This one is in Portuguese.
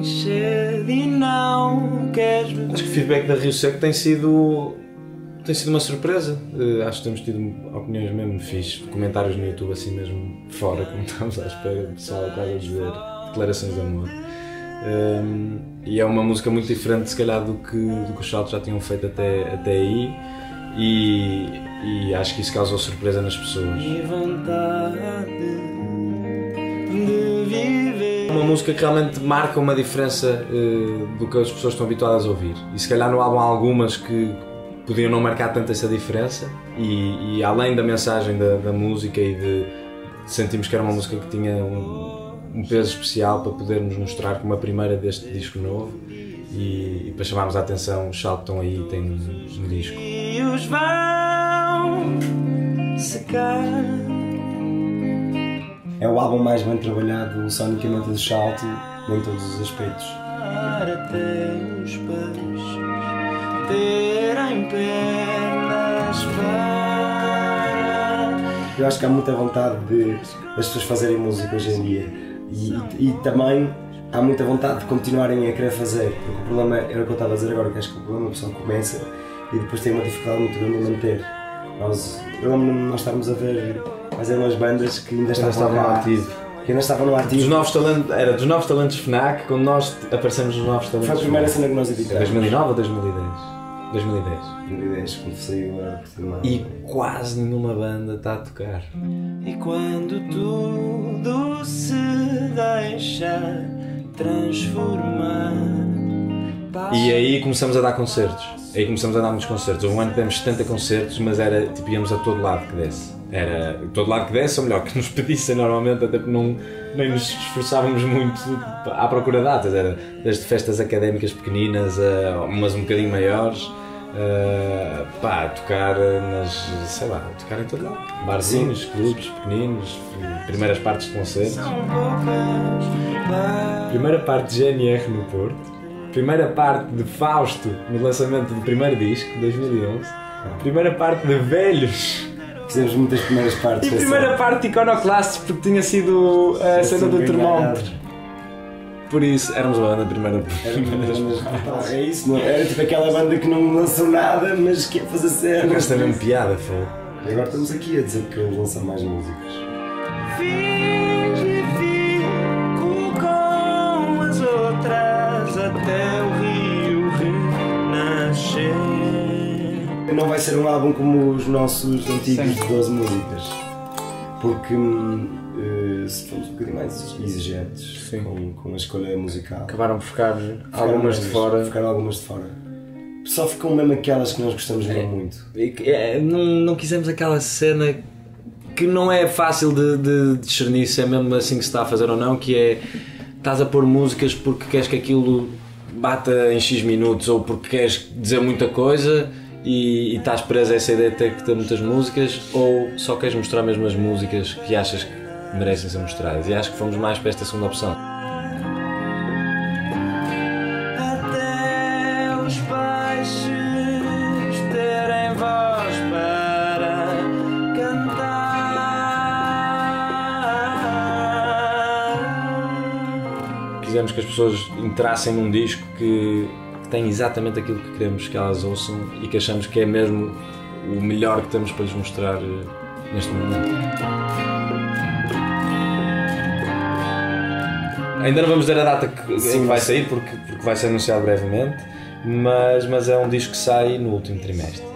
encher e não queres beber. Acho que o feedback da Rio Seco tem sido uma surpresa. Acho que temos tido opiniões mesmo fixe, comentários no YouTube assim mesmo fora, como estamos à espera, o pessoal quase a dizer declarações de amor. E é uma música muito diferente se calhar do que os Saltos já tinham feito até aí, e acho que isso causou surpresa nas pessoas. E vontade de viver. É uma música que realmente marca uma diferença do que as pessoas estão habituadas a ouvir, e se calhar no álbum há algumas que podiam não marcar tanto essa diferença, e além da mensagem da música e de sentimos que era uma música que tinha um peso especial para podermos mostrar como a primeira deste disco novo, e para chamarmos a atenção, os Saltos estão aí, têm um disco. E os vão secar. É o álbum mais bem trabalhado sonicamente do Salto em todos os aspectos. Até os peixes terem pernas para... Eu acho que há muita vontade das pessoas fazerem música hoje em dia, e também há muita vontade de continuarem a querer fazer, porque o problema era o que eu estava a dizer agora, que acho que o problema é que a pessoa começa e depois tem uma dificuldade muito grande em manter. Eu lembro-me de nós estarmos a ver umas bandas que ainda estavam no ativo. Que ainda estavam no ativo. Era dos Novos Talentos FNAC, quando nós aparecemos nos Novos Talentos. Foi a primeira cena que nós editamos. 2009 ou 2010? 2010. 2010, quando saiu a Portugal. E quase nenhuma banda está a tocar. E quando tudo se deixa transformar. E aí começamos a dar concertos. Aí começamos a dar muitos concertos. Houve um ano que demos 70 concertos, mas era tipo, íamos a todo lado que desse. Era todo lado que desse, ou melhor, que nos pedissem normalmente, até porque nem nos esforçávamos muito à procura de datas. Era desde festas académicas pequeninas a umas um bocadinho maiores. Tocar tocar em todo lado. Barzinhos, clubes pequeninos, primeiras partes de concertos. Primeira parte de GNR no Porto. Primeira parte de Fausto no lançamento do primeiro disco, 2011. Primeira parte de Velhos. Fizemos muitas primeiras partes. E primeira parte de Iconoclastos, porque tinha sido a cena do termómetro. Por isso, éramos uma banda primeira. É isso, não? Era tipo aquela banda que não lançou nada, mas que ia fazer cena. Mas também piada, foi. E agora estamos aqui a dizer que lançam mais músicas. Fiz e fico com as outras até o rio renascer. Não vai ser um álbum como os nossos antigos de 12 músicas, porque se fomos um bocadinho mais exigentes com a escolha musical. Acabaram por ficar algumas de fora. Ficaram algumas de fora. Só ficam mesmo aquelas que nós gostamos muito. Não quisemos aquela cena que não é fácil de discernir se é mesmo assim que se está a fazer ou não, que é estás a pôr músicas porque queres que aquilo bata em X minutos ou porque queres dizer muita coisa e estás preso a essa ideia de ter que ter muitas músicas, ou só queres mostrar mesmo as músicas que achas que merecem ser mostradas, e acho que fomos mais para esta segunda opção. Até os peixes terem voz para cantar. Quisemos que as pessoas entrassem num disco que tem exatamente aquilo que queremos que elas ouçam e que achamos que é mesmo o melhor que temos para lhes mostrar neste momento. Ainda não vamos dizer a data em que vai sair, porque vai ser anunciado brevemente, mas é um disco que sai no último trimestre.